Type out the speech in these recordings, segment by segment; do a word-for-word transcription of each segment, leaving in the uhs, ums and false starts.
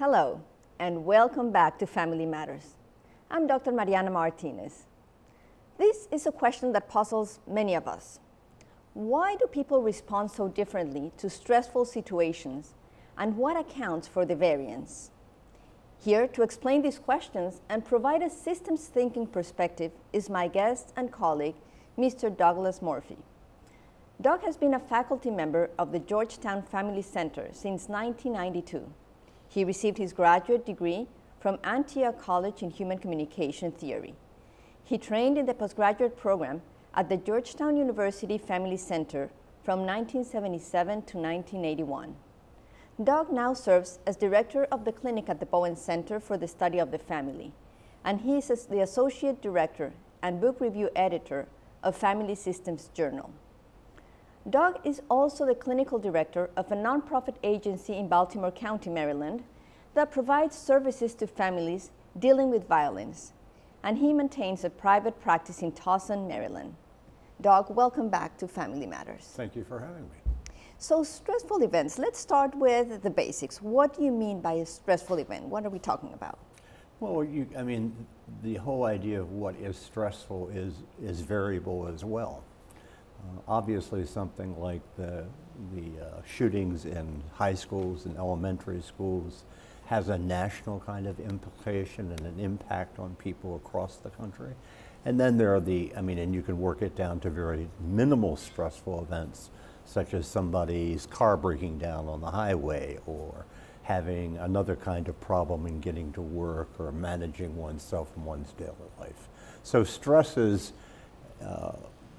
Hello, and welcome back to Family Matters. I'm Doctor Mariana Martinez. This is a question that puzzles many of us. Why do people respond so differently to stressful situations, and what accounts for the variance? Here to explain these questions and provide a systems thinking perspective is my guest and colleague, Mister Douglas Murphy. Doug has been a faculty member of the Georgetown Family Center since nineteen ninety-two. He received his graduate degree from Antioch College in Human Communication Theory. He trained in the postgraduate program at the Georgetown University Family Center from nineteen seventy-seven to nineteen eighty-one. Doug now serves as director of the clinic at the Bowen Center for the Study of the Family, and he is the associate director and book review editor of Family Systems Journal. Doug is also the clinical director of a nonprofit agency in Baltimore County, Maryland, that provides services to families dealing with violence, and he maintains a private practice in Towson, Maryland. Doug, welcome back to Family Matters. Thank you for having me. So, stressful events, let's start with the basics. What do you mean by a stressful event? What are we talking about? Well, you, I mean, the whole idea of what is stressful is, is variable as well. Uh, obviously, something like the, the uh, shootings in high schools and elementary schools has a national kind of implication and an impact on people across the country. And then there are the, I mean, and you can work it down to very minimal stressful events, such as somebody's car breaking down on the highway, or having another kind of problem in getting to work, or managing oneself in one's daily life. So stresses uh,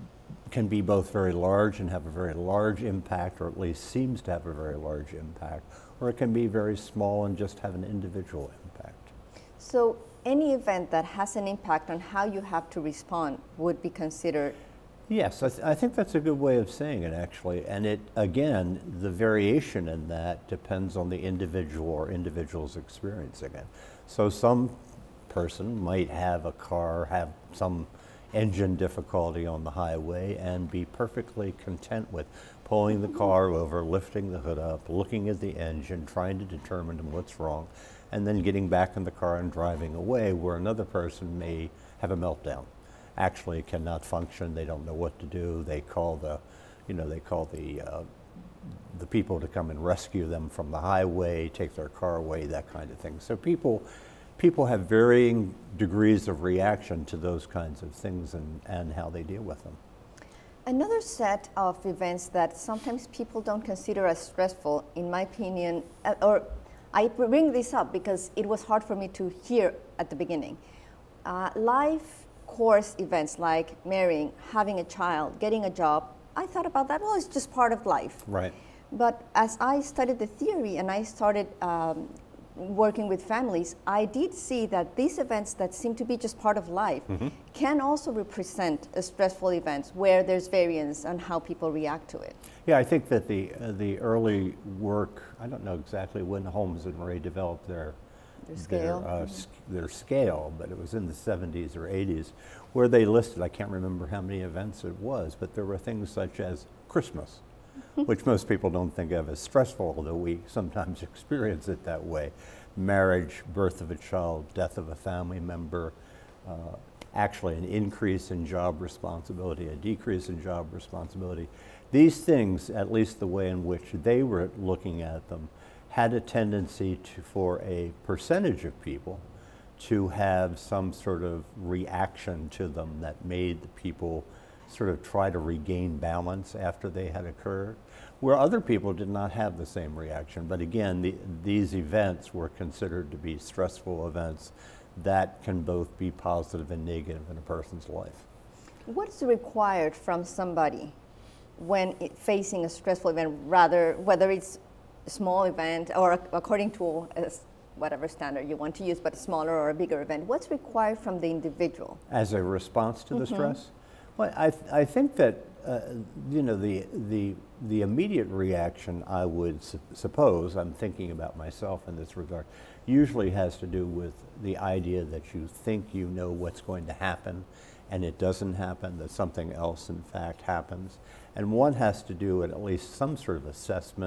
can be both very large and have a very large impact, or at least seems to have a very large impact, or it can be very small and just have an individual impact. So any event that has an impact on how you have to respond would be considered? Yes, I, th I think that's a good way of saying it, actually. And it, again, the variation in that depends on the individual or individual's experiencing it. So some person might have a car, have some engine difficulty on the highway, and be perfectly content with pulling the car over, lifting the hood up, looking at the engine, trying to determine what's wrong, and then getting back in the car and driving away, where another person may have a meltdown. Actually cannot function, they don't know what to do, they call the, you know, they call the, uh, the people to come and rescue them from the highway, take their car away, that kind of thing. So people, people have varying degrees of reaction to those kinds of things, and, and how they deal with them. Another set of events that sometimes people don't consider as stressful, in my opinion, uh, or I bring this up because it was hard for me to hear at the beginning. Uh, life course events like marrying, having a child, getting a job, I thought about that, well, it's just part of life. Right. But as I studied the theory and I started um, working with families, I did see that these events that seem to be just part of life mm-hmm. can also represent a stressful event where there's variance on how people react to it. Yeah, I think that the, uh, the early work, I don't know exactly when Holmes and Ray developed their Their scale. Their, uh, mm-hmm. their scale, but it was in the seventies or eighties, where they listed, I can't remember how many events it was, but there were things such as Christmas, which most people don't think of as stressful, although we sometimes experience it that way. Marriage, birth of a child, death of a family member, uh, actually an increase in job responsibility, a decrease in job responsibility. These things, at least the way in which they were looking at them, had a tendency to, for a percentage of people to have some sort of reaction to them that made the people sort of try to regain balance after they had occurred, where other people did not have the same reaction. But again, the, these events were considered to be stressful events that can both be positive and negative in a person's life. What's required from somebody when it, facing a stressful event, rather whether it's a small event or according to a, whatever standard you want to use, but a smaller or a bigger event? What's required from the individual? As a response to the mm-hmm. stress? Well, I, th I think that, uh, you know, the, the, the immediate reaction, I would su suppose, I'm thinking about myself in this regard, usually has to do with the idea that you think you know what's going to happen, and it doesn't happen, that something else in fact happens. And one has to do at least some sort of assessment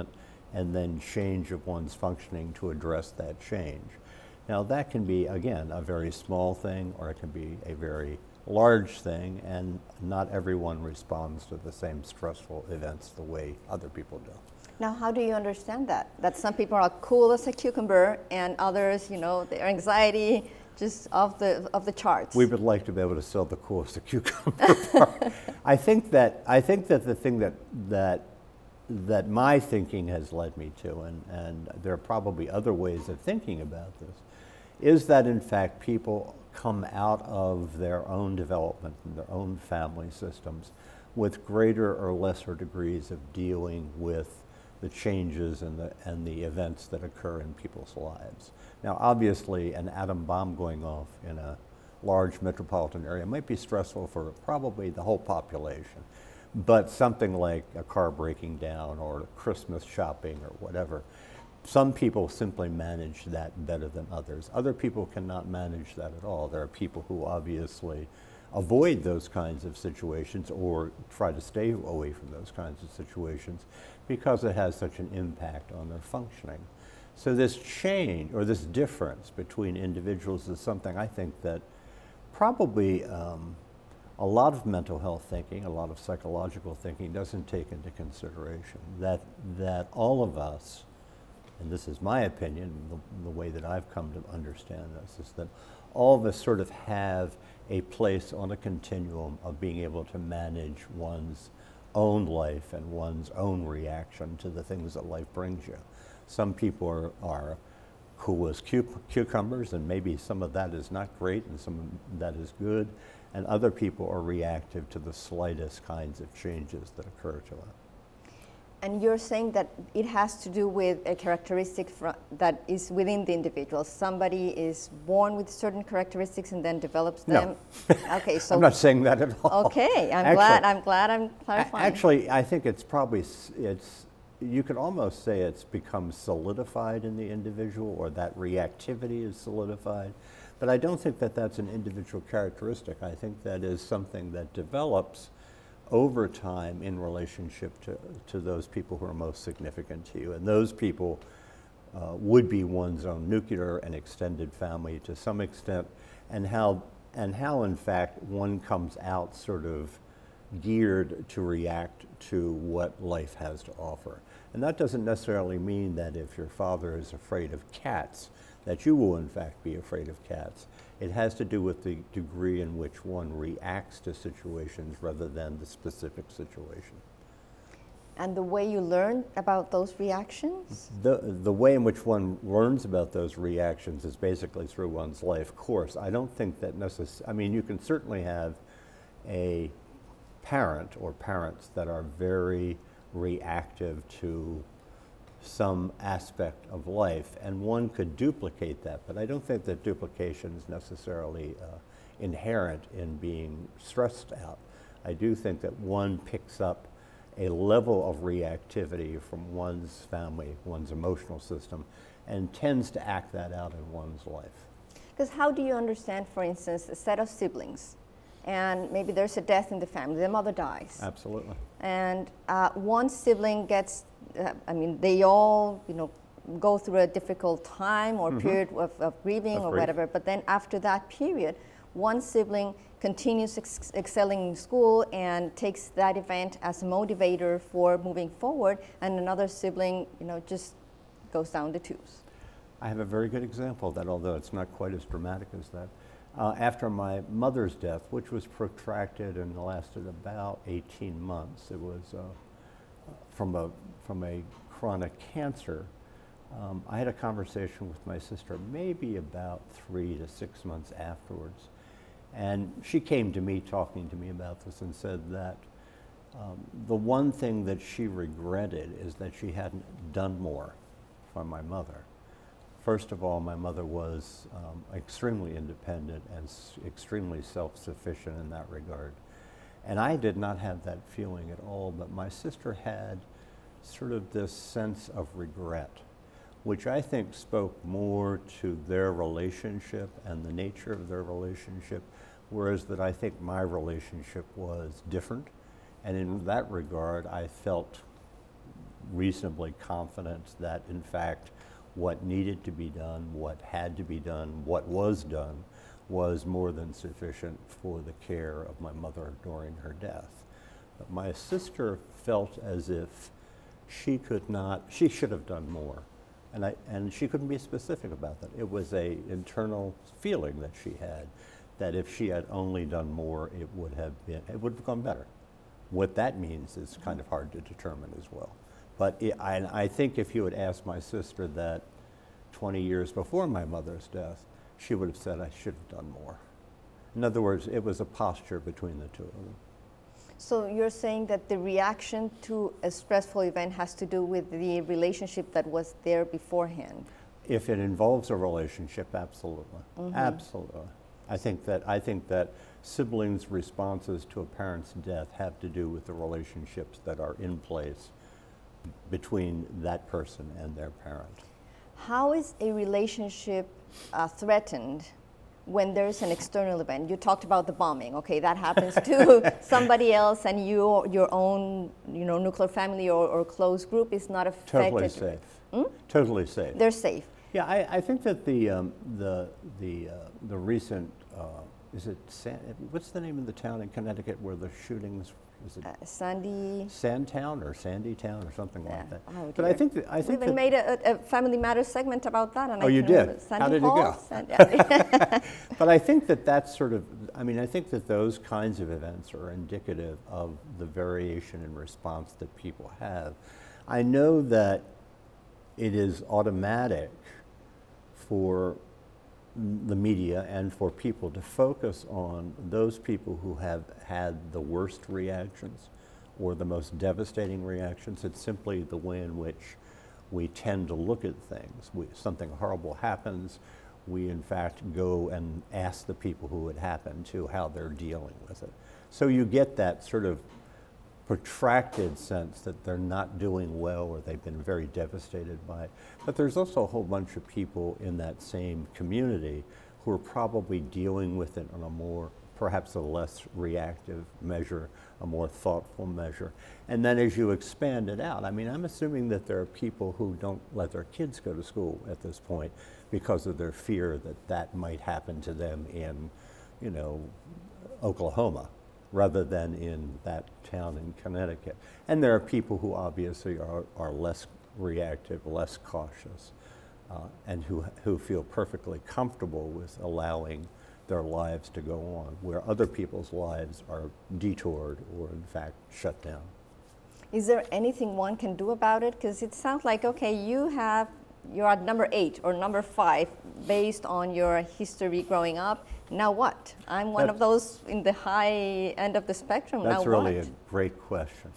and then change of one's functioning to address that change. Now that can be, again, a very small thing, or it can be a very large thing, and not everyone responds to the same stressful events the way other people do. Now, how do you understand that? That some people are cool as a cucumber, and others, you know, their anxiety just off the of the charts. We would like to be able to sell the cool as a cucumber part. I think that I think that the thing that that that my thinking has led me to, and and there are probably other ways of thinking about this, is that in fact people come out of their own development and their own family systems with greater or lesser degrees of dealing with the changes and the, and the events that occur in people's lives. Now obviously an atom bomb going off in a large metropolitan area might be stressful for probably the whole population, but something like a car breaking down or Christmas shopping or whatever, some people simply manage that better than others. Other people cannot manage that at all. There are people who obviously avoid those kinds of situations or try to stay away from those kinds of situations because it has such an impact on their functioning. So this change or this difference between individuals is something I think that probably um, a lot of mental health thinking, a lot of psychological thinking doesn't take into consideration. That, that all of us, and this is my opinion, the, the way that I've come to understand this, is that all of us sort of have a place on a continuum of being able to manage one's own life and one's own reaction to the things that life brings you. Some people are, are cool as cu cucumbers, and maybe some of that is not great and some of that is good, and other people are reactive to the slightest kinds of changes that occur to them. And you're saying that it has to do with a characteristic that is within the individual. Somebody is born with certain characteristics and then develops them. No. Okay, so I'm not saying that at all. Okay, I'm actually, glad. I'm glad I'm clarifying. Actually, I think it's probably it's. You could almost say it's become solidified in the individual, or that reactivity is solidified. But I don't think that that's an individual characteristic. I think that is something that develops over time in relationship to, to those people who are most significant to you. And those people uh, would be one's own nuclear and extended family to some extent, and how, and how in fact one comes out sort of geared to react to what life has to offer. And that doesn't necessarily mean that if your father is afraid of cats, that you will in fact be afraid of cats. It has to do with the degree in which one reacts to situations rather than the specific situation. And the way you learn about those reactions? The, the way in which one learns about those reactions is basically through one's life course. I don't think that necessarily, I mean, you can certainly have a parent or parents that are very reactive to some aspect of life, and one could duplicate that, but I don't think that duplication is necessarily uh, inherent in being stressed out. I do think that one picks up a level of reactivity from one's family, one's emotional system, and tends to act that out in one's life. Because how do you understand, for instance, a set of siblings, and maybe there's a death in the family, the mother dies. Absolutely. And uh, one sibling gets, uh, I mean, they all, you know, go through a difficult time or mm-hmm. period of, of grieving of or grief. whatever, but then after that period, one sibling continues ex excelling in school and takes that event as a motivator for moving forward, and another sibling, you know, just goes down the tubes. I have a very good example of that, although it's not quite as dramatic as that. Uh, after my mother's death, which was protracted and lasted about eighteen months, it was uh, from, a, from a chronic cancer, um, I had a conversation with my sister maybe about three to six months afterwards. And she came to me talking to me about this and said that um, the one thing that she regretted is that she hadn't done more for my mother. First of all, my mother was um, extremely independent and s extremely self-sufficient in that regard. And I did not have that feeling at all, but my sister had sort of this sense of regret, which I think spoke more to their relationship and the nature of their relationship, whereas that I think my relationship was different. And in that regard, I felt reasonably confident that, in fact, what needed to be done, what had to be done, what was done, was more than sufficient for the care of my mother during her death. But my sister felt as if she could not, she should have done more. And, I, and she couldn't be specific about that. It was a internal feeling that she had, that if she had only done more, it would have been, it would have gone better. What that means is kind of hard to determine as well. But it, I, and I think if you had asked my sister that twenty years before my mother's death, she would have said I should have done more. In other words, it was a posture between the two of them. So you're saying that the reaction to a stressful event has to do with the relationship that was there beforehand? If it involves a relationship, absolutely. Mm-hmm. Absolutely. I think that I think that siblings' responses to a parent's death have to do with the relationships that are in place between that person and their parent. How is a relationship uh, threatened when there's an external event? You talked about the bombing. Okay, that happens to somebody else, and you, your own, you know, nuclear family or, or close group is not affected. Totally safe. Hmm? Totally safe. They're safe. Yeah, I, I think that the um, the the uh, the recent uh, is it San, what's the name of the town in Connecticut where the shootings, is it Uh, Sandy. Sandtown or Sandytown or something Yeah. like that? Oh, but I dear. think that, I We think even that, made a, a Family Matters segment about that. And Oh, I you can did? remember Sandy How did it Hall, go? Sand- but I think that that's sort of, I mean, I think that those kinds of events are indicative of the variation in response that people have. I know that it is automatic for the media and for people to focus on those people who have had the worst reactions or the most devastating reactions. It's simply the way in which we tend to look at things. We, something horrible happens, we in fact go and ask the people who it happened to how they're dealing with it. So you get that sort of protracted sense that they're not doing well or they've been very devastated by it. But there's also a whole bunch of people in that same community who are probably dealing with it on a more, perhaps a less reactive measure, a more thoughtful measure. And then as you expand it out, I mean, I'm assuming that there are people who don't let their kids go to school at this point because of their fear that that might happen to them in, you know, Oklahoma, rather than in that town in Connecticut. And there are people who obviously are, are less reactive, less cautious, uh, and who, who feel perfectly comfortable with allowing their lives to go on, where other people's lives are detoured or in fact shut down. Is there anything one can do about it? Because it sounds like, okay, you have, you're at number eight or number five based on your history growing up. Now what? I'm one That's, of those in the high end of the spectrum. That's now really what? a great question.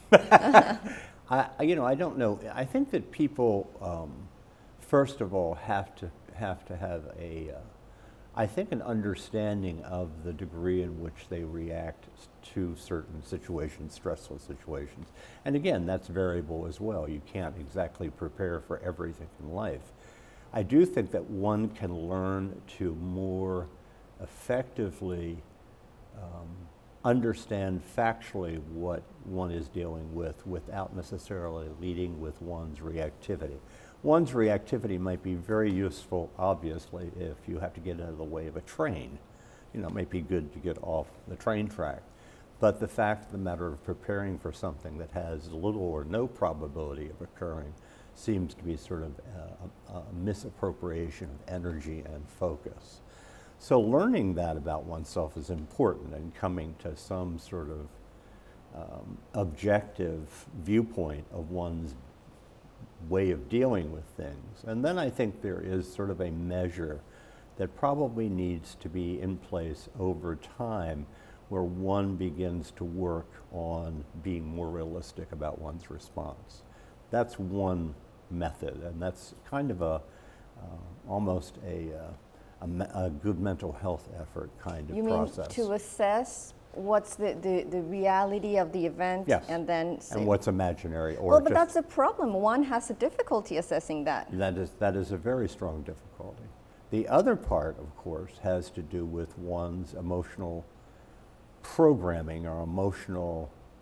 I, you know, I don't know. I think that people, um, first of all, have to have to have a, uh, I think, an understanding of the degree in which they react to certain situations, stressful situations. And again, that's variable as well. You can't exactly prepare for everything in life. I do think that one can learn to more effectively um, understand factually what one is dealing with without necessarily leading with one's reactivity. One's reactivity might be very useful, obviously, if you have to get out of the way of a train. You know, it might be good to get off the train track. But the fact of the matter of preparing for something that has little or no probability of occurring seems to be sort of a, a misappropriation of energy and focus. So learning that about oneself is important, and coming to some sort of um, objective viewpoint of one's way of dealing with things. And then I think there is sort of a measure that probably needs to be in place over time where one begins to work on being more realistic about one's response. That's one method, and that's kind of a uh, almost a, uh, a, me a good mental health effort kind of you process. You mean to assess what's the, the, the reality of the event, yes. and then say, and what's imaginary? Or well, but just, that's a problem. One has a difficulty assessing that. That is, that is a very strong difficulty. The other part, of course, has to do with one's emotional programming or emotional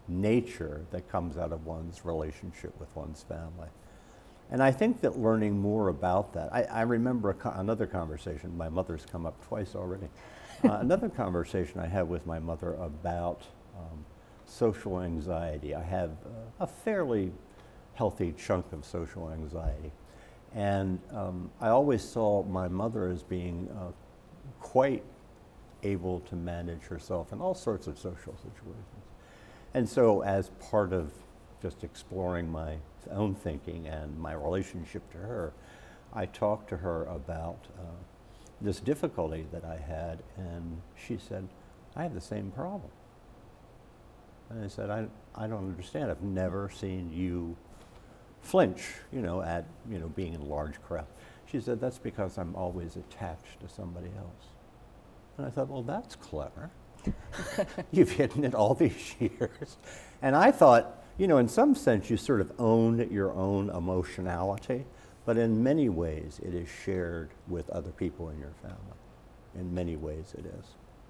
nature that comes out of one's relationship with one's family. And I think that learning more about that, I, I remember a co another conversation, my mother's come up twice already, uh, another conversation I had with my mother about um, social anxiety. I have uh, a fairly healthy chunk of social anxiety. And um, I always saw my mother as being uh, quite able to manage herself in all sorts of social situations. And so as part of just exploring my own thinking and my relationship to her, I talked to her about uh, this difficulty that I had, and she said, I have the same problem. And I said, I, I don't understand. I've never seen you flinch, you know, at, you know, being in large crowds. She said, that's because I'm always attached to somebody else. And I thought, well, that's clever. You've hidden it all these years. And I thought, you know, in some sense, you sort of own your own emotionality, but in many ways, it is shared with other people in your family. In many ways, it is.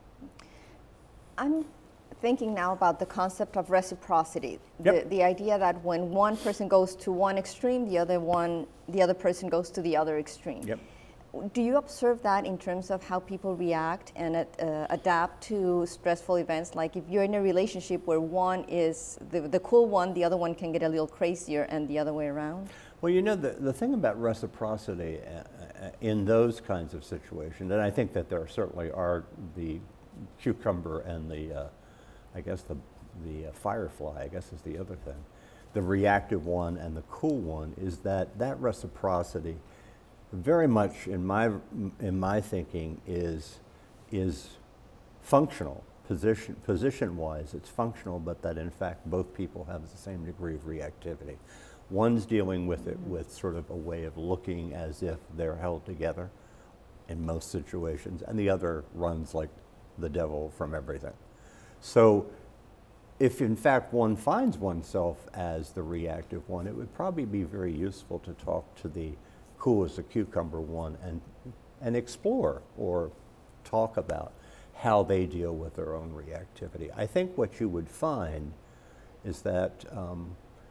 I'm thinking now about the concept of reciprocity. Yep. The, the idea that when one person goes to one extreme, the other one, the other person goes to the other extreme. Yep. Do you observe that in terms of how people react and uh, adapt to stressful events? Like if you're in a relationship where one is the, the cool one, the other one can get a little crazier, and the other way around? Well, you know, the, the thing about reciprocity uh, in those kinds of situations, and I think that there certainly are the cucumber and the, uh, I guess the, the uh, firefly, I guess is the other thing. The reactive one and the cool one is that that reciprocity very much in my, in my thinking is, is functional, position, position-wise it's functional, but that in fact both people have the same degree of reactivity. One's dealing with it with sort of a way of looking as if they're held together in most situations, and the other runs like the devil from everything. So if in fact one finds oneself as the reactive one, it would probably be very useful to talk to the cool as a cucumber one and, and explore or talk about how they deal with their own reactivity. I think what you would find is that, um,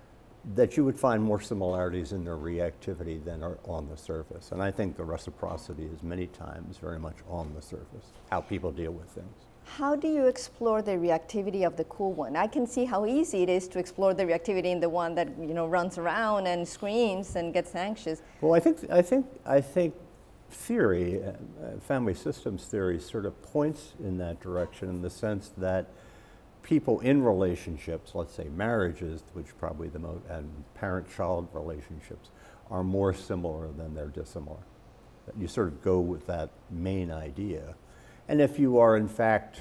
that you would find more similarities in their reactivity than are on the surface. And I think the reciprocity is many times very much on the surface, how people deal with things. How do you explore the reactivity of the cool one? I can see how easy it is to explore the reactivity in the one that, you know, runs around and screams and gets anxious. Well, I think I think I think theory, uh, family systems theory, sort of points in that direction in the sense that people in relationships, let's say marriages, which probably the most, and parent-child relationships, are more similar than they're dissimilar. That you sort of go with that main idea. And if you are, in fact,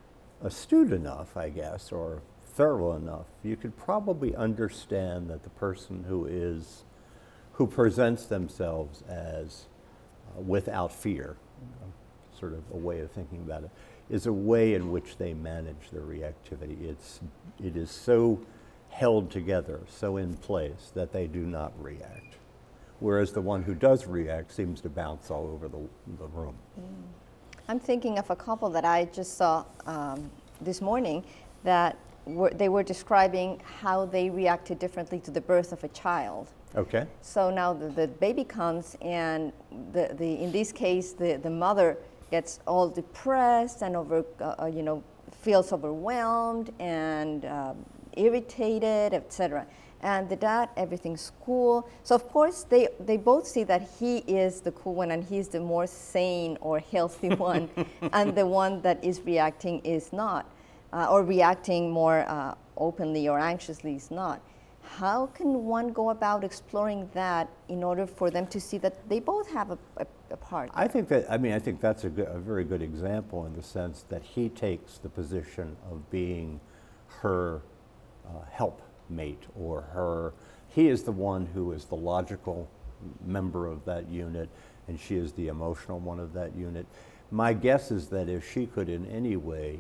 astute enough, I guess, or thorough enough, you could probably understand that the person who is, who presents themselves as uh, without fear, you know, sort of a way of thinking about it, is a way in which they manage their reactivity. It's, it is so held together, so in place, that they do not react. Whereas the one who does react seems to bounce all over the, the room. Mm. I'm thinking of a couple that I just saw um, this morning that were, they were describing how they reacted differently to the birth of a child. Okay. So now the, the baby comes, and the, the, in this case, the, the mother gets all depressed and over, uh, you know, feels overwhelmed and uh, irritated, et cetera. And the dad, everything's cool. So of course, they, they both see that he is the cool one and he's the more sane or healthy one, and the one that is reacting is not, uh, or reacting more uh, openly or anxiously is not. How can one go about exploring that in order for them to see that they both have a, a, a part? I think that, I mean, I think that's a, good, a very good example in the sense that he takes the position of being her uh, help mate or her, he is the one who is the logical member of that unit and she is the emotional one of that unit. My guess is that if she could in any way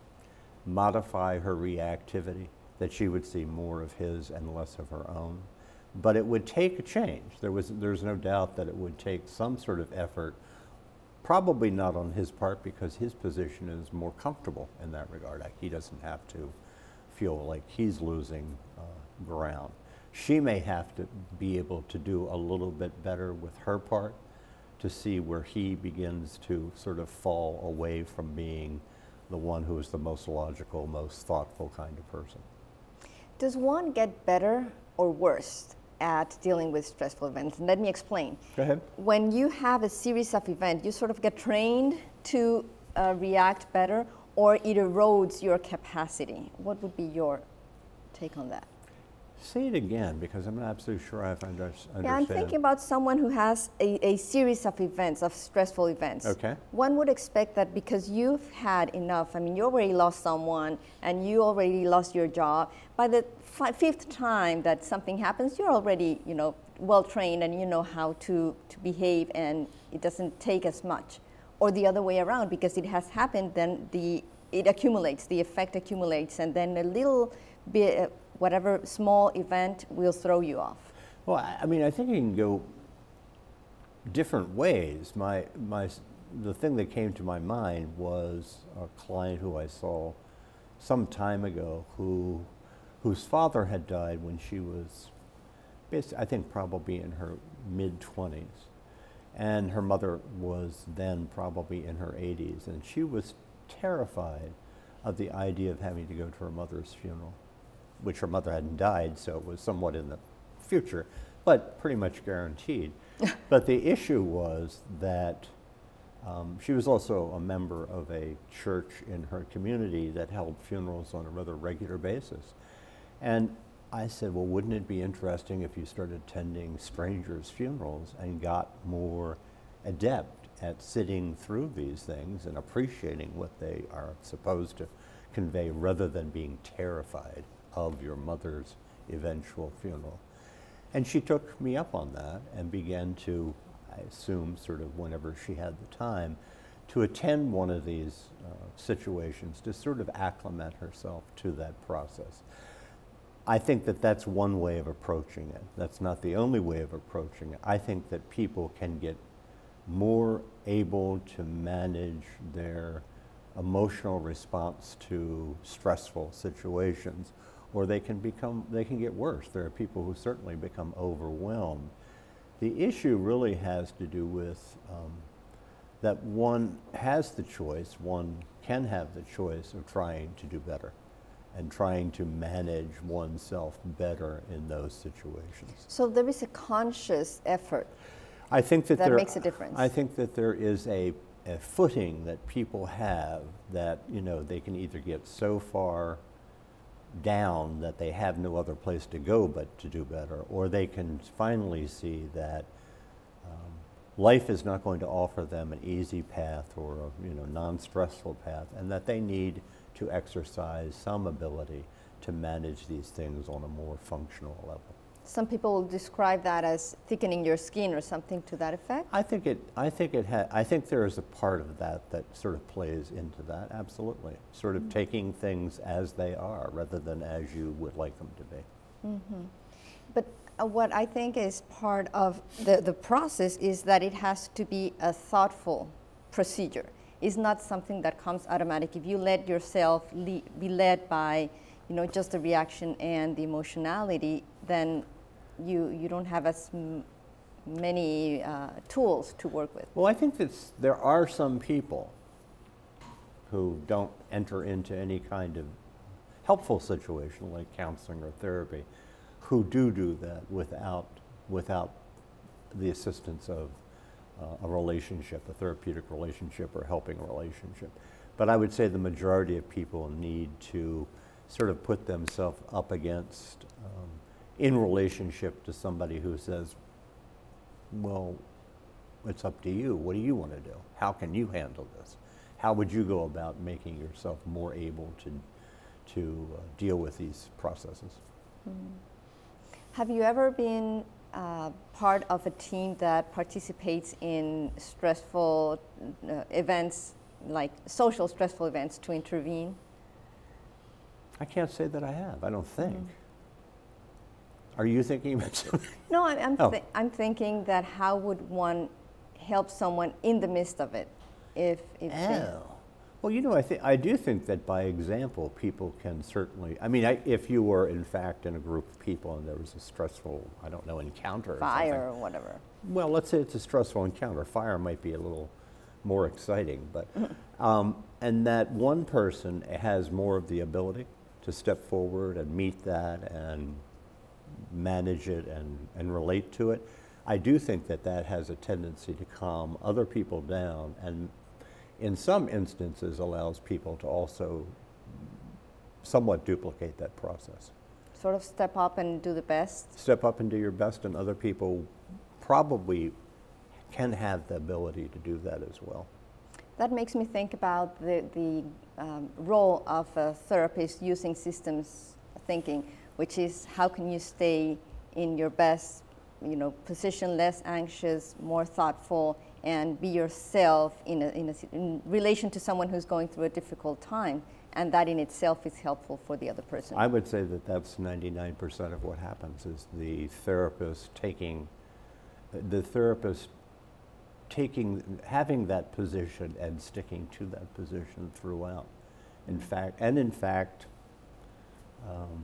modify her reactivity, that she would see more of his and less of her own. But it would take a change. There was, there's no doubt that it would take some sort of effort, probably not on his part because his position is more comfortable in that regard. He doesn't have to feel like he's losing uh, ground. She may have to be able to do a little bit better with her part to see where he begins to sort of fall away from being the one who is the most logical, most thoughtful kind of person. Does one get better or worse at dealing with stressful events? And let me explain. Go ahead. When you have a series of events, you sort of get trained to uh, react better, or it erodes your capacity. What would be your take on that? Say it again, because I'm not absolutely sure I've under, understand. Yeah, I'm thinking about someone who has a, a series of events, of stressful events. Okay. One would expect that because you've had enough, I mean, you already lost someone and you already lost your job, by the fi fifth time that something happens, you're already, you know, well trained and you know how to, to behave, and it doesn't take as much. Or the other way around, because it has happened, then the, it accumulates, the effect accumulates, and then a little bit, uh, whatever small event will throw you off. Well, I mean, I think it can go different ways. My, my, the thing that came to my mind was a client who I saw some time ago who, whose father had died when she was, basically, I think probably in her mid twenties. And her mother was then probably in her eighties. And she was terrified of the idea of having to go to her mother's funeral, which her mother hadn't died, so it was somewhat in the future, but pretty much guaranteed. But the issue was that um, she was also a member of a church in her community that held funerals on a rather regular basis. And I said, well, wouldn't it be interesting if you started attending strangers' funerals and got more adept at sitting through these things and appreciating what they are supposed to convey, rather than being terrified of your mother's eventual funeral. And she took me up on that and began to, I assume, sort of whenever she had the time, to attend one of these uh, situations to sort of acclimate herself to that process. I think that that's one way of approaching it. That's not the only way of approaching it. I think that people can get more able to manage their emotional response to stressful situations, or they can become, they can get worse. There are people who certainly become overwhelmed. The issue really has to do with um, that one has the choice, one can have the choice of trying to do better and trying to manage oneself better in those situations. So there is a conscious effort I think that, that there, makes a difference. I think that there is a, a footing that people have that, you know, they can either get so far down that they have no other place to go but to do better, or they can finally see that um, life is not going to offer them an easy path or a, you know, non-stressful path, and that they need to exercise some ability to manage these things on a more functional level. Some people will describe that as thickening your skin or something to that effect. I think it. I think it. Ha I think there is a part of that that sort of plays into that. Absolutely, sort of mm-hmm. taking things as they are rather than as you would like them to be. Mm-hmm. But uh, what I think is part of the the process is that it has to be a thoughtful procedure. It's not something that comes automatic. If you let yourself le be led by, you know, just the reaction and the emotionality, then you you don't have as m many uh, tools to work with. Well, I think that there are some people who don't enter into any kind of helpful situation like counseling or therapy, who do do that without without the assistance of uh, a relationship, a therapeutic relationship or helping relationship. But I would say the majority of people need to sort of put themselves up against, um, in relationship to somebody who says, well, it's up to you. What do you want to do? How can you handle this? How would you go about making yourself more able to, to uh, deal with these processes? Mm. Have you ever been uh, part of a team that participates in stressful uh, events, like social stressful events, to intervene? I can't say that I have. I don't think. Mm. Are you thinking about something? No, I'm, I'm, oh. th I'm thinking that how would one help someone in the midst of it? If, if oh. Well, you know, I, th- I do think that by example, people can certainly, I mean, I, if you were in fact in a group of people and there was a stressful, I don't know, encounter or Fire something. or whatever. Well, let's say it's a stressful encounter. Fire might be a little more exciting, but, um, and that one person has more of the ability to step forward and meet that and manage it and, and relate to it. I do think that that has a tendency to calm other people down, and in some instances allows people to also somewhat duplicate that process. Sort of step up and do the best. Step up and do your best, and other people probably can have the ability to do that as well. That makes me think about the, the um, role of a therapist using systems thinking, which is how can you stay in your best, you know, position, less anxious, more thoughtful, and be yourself in, a, in, a, in relation to someone who's going through a difficult time, and that in itself is helpful for the other person. I would say that that's ninety-nine percent of what happens, is the therapist taking, the therapist taking, having that position and sticking to that position throughout. In fact, and in fact, um,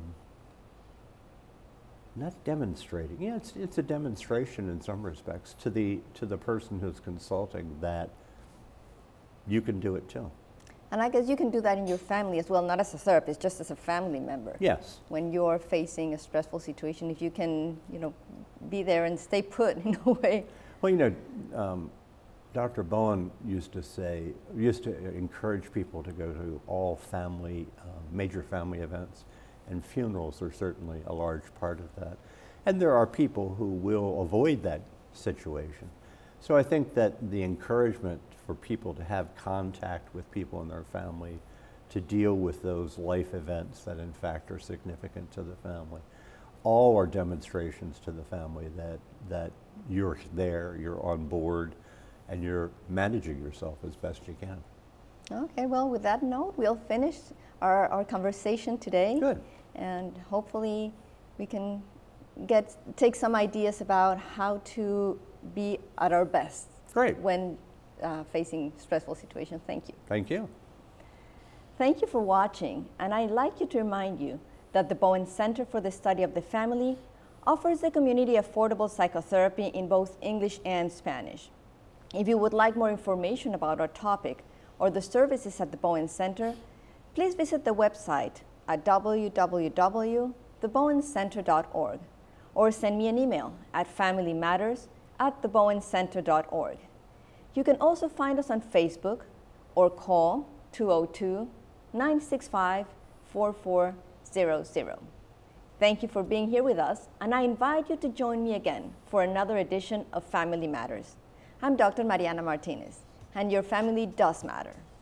not demonstrating. Yeah, it's it's a demonstration in some respects to the to the person who's consulting that you can do it too. And I guess you can do that in your family as well, not as a therapist, just as a family member. Yes. When you're facing a stressful situation, if you can, you know, be there and stay put in a way. Well, you know, um, Doctor Bowen used to say, used to encourage people to go to all family, uh, major family events. And funerals are certainly a large part of that. And there are people who will avoid that situation. So I think that the encouragement for people to have contact with people in their family, to deal with those life events that in fact are significant to the family, all are demonstrations to the family that, that you're there, you're on board, and you're managing yourself as best you can. Okay, well, with that note, we'll finish our, our conversation today. Good. And hopefully we can get take some ideas about how to be at our best. Great. When uh, facing stressful situations. Thank you. Thank you. Thank you for watching, and I'd like you to remind you that the Bowen Center for the Study of the Family offers the community affordable psychotherapy in both English and Spanish. If you would like more information about our topic or the services at the Bowen Center, please visit the website at w w w dot the bowen center dot org or send me an email at family matters at the bowen center dot org. You can also find us on Facebook or call two oh two, nine six five, four four zero zero. Thank you for being here with us, and I invite you to join me again for another edition of Family Matters. I'm Doctor Mariana Martinez, and your family does matter.